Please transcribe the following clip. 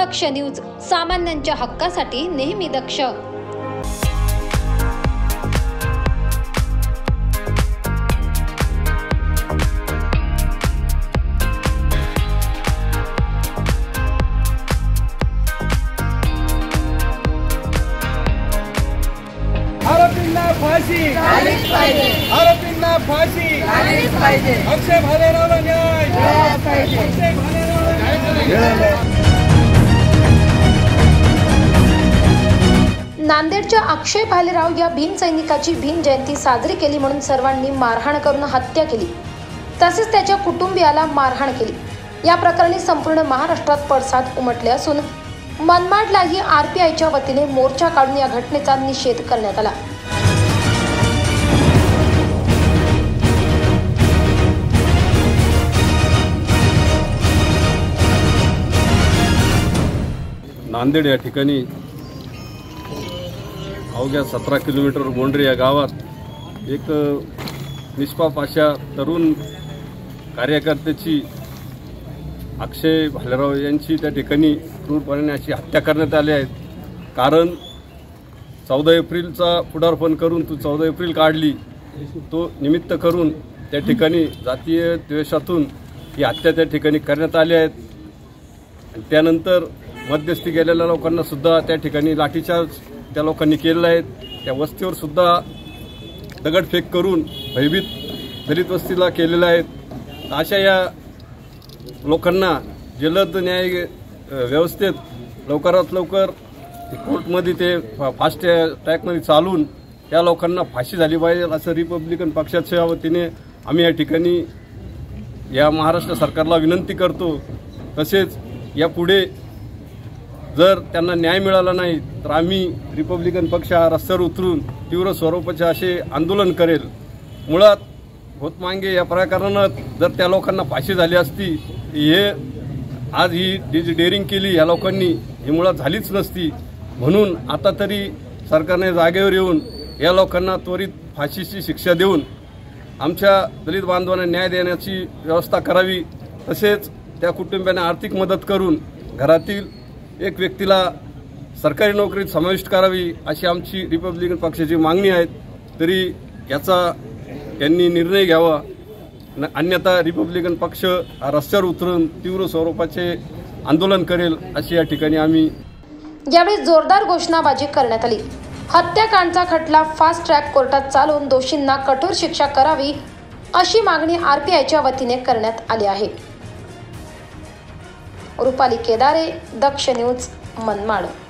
दक्ष news, सामान्यांच्या हक्कासाठी नेहमी दक्ष। आरोपींना फाशी झालीच पाहिजे, आरोपींना फाशी झालीच पाहिजे, अक्षय भालेरावला न्याय मिळाला पाहिजे, अक्षय भालेरावला न्याय। नांदेडच्या अक्षय भालेराव या भीम सैनिकाची भीम जयंती साजरी केली म्हणून सर्वांनी मारहाण करून हत्या केली, तसेच त्याच्या कुटुंबियाला मारहाण केली। या प्रकरणी संपूर्ण महाराष्ट्रात पडसाद उमटले असून मनमाडलाही आरपीआयच्या वतीने मोर्चा काढून या घटनेचा निषेध करण्यात आला। नांदेड या ठिकाणी अवघ्या 17 किलोमीटर गोंडरे या गावात एक निष्पाप अशा तरुण कार्यकर्त्याची अक्षय भालेराव यांची त्या ठिकाणी क्रूरपणे अशी हत्या करण्यात आली आहे। कारण 14 एप्रिलचा पुढारपण करून 14 एप्रिल काढली, तो निमित्त करून त्या ठिकाणी जातीय द्वेषातून ही हत्या त्या ठिकाणी करण्यात आली आहे। त्यानंतर मध्यस्थी गेलेल्या लोकांना सुद्धा त्या ठिकाणी लाठीचार्ज त्या लोकांनी केलेला आहे। त्या वस्तीवर सुद्धा दगडफेक करून भयभीत दलित वस्तीला केलेला आहे। अशा या लोकांना जलद न्याय व्यवस्थेत लवकरात लवकर कोर्टमध्ये ते फास्ट ट्रॅकमध्ये चालून त्या लोकांना फाशी झाली पाहिजे असं रिपब्लिकन पक्षाच्या वतीने आम्ही या ठिकाणी या महाराष्ट्र सरकारला विनंती करतो। तसेच यापुढे जर त्यांना न्याय मिळाला नाही तर आम्ही रिपब्लिकन पक्ष हा रस्त्यावर उतरून तीव्र स्वरूपाचे असे आंदोलन करेल। मुळात होतमांगे या प्रकरणात जर त्या लोकांना फाशी झाली असती, हे आज ही जी डेअरिंग केली या लोकांनी ही मुळात झालीच नसती। म्हणून आता तरी सरकारने जागेवर येऊन या लोकांना त्वरित फाशीची शिक्षा देऊन आमच्या दलित बांधवांना न्याय देण्याची व्यवस्था करावी। तसेच त्या कुटुंबियांना आर्थिक मदत करून घरातील एक व्यक्तीला सरकारी नोकरीत समाविष्ट करावी अशी आमची रिपब्लिकन पक्षाची मागणी आहे। तरी याचा त्यांनी निर्णय घ्यावा, अन्यथा रिपब्लिकन पक्ष रस्त्यावर उतरून तीव्र स्वरूपाचे आंदोलन करेल अशी या ठिकाणी आम्ही। यावेळी जोरदार घोषणाबाजी करण्यात आली। हत्याकांडचा खटला फास्ट ट्रॅक कोर्टात चालवून दोषींना कठोर शिक्षा करावी अशी मागणी आरपीआयच्या वतीने करण्यात आली आहे। रुपाली केदारे, दक्ष न्यूज, मनमाड।